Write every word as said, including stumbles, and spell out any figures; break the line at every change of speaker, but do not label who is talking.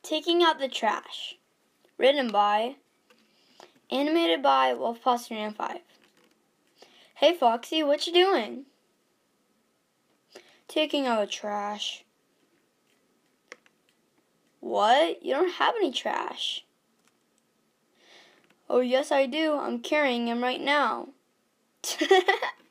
Taking out the trash. Written by, animated by Wolfpaws three nine five. Hey Foxy, what you doing? Taking out the trash. What? You don't have any trash. Oh yes I do. I'm carrying him right now.